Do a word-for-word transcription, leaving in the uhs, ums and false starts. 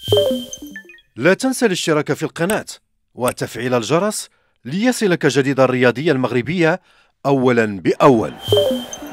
لا تنسى الاشتراك في القناة وتفعيل الجرس ليصلك جديد الرياضية المغربية أولا بأول.